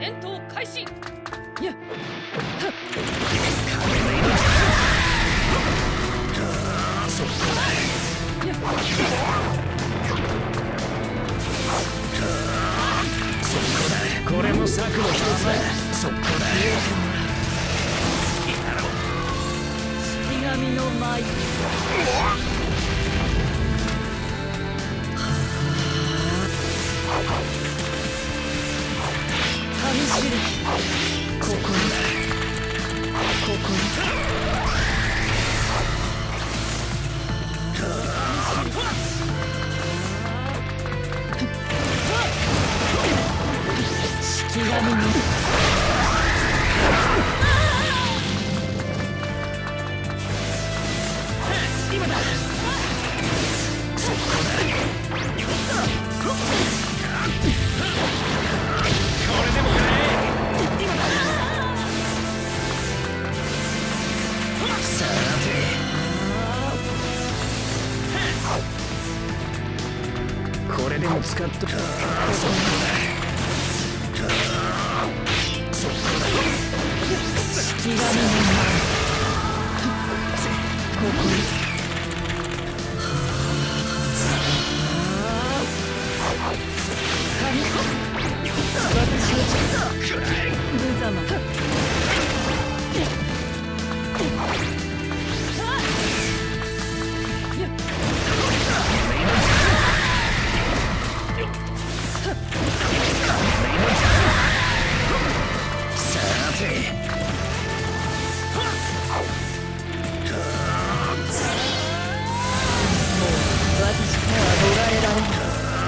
戦闘開始。やっそこだ。 やっそこだ。これも策の一つだ。そこだ。 式神の舞。神知る。ここに。ここに。式神に。 今だ。そこだ。これでもかい。今だ。さて。これでも使っとく。そこだ。そこだ。 式神の舞。ここに。私の無様。 さて。 私からは捕らえられない。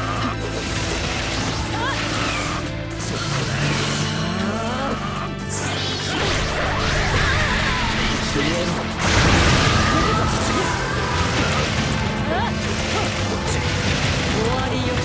終わりよ。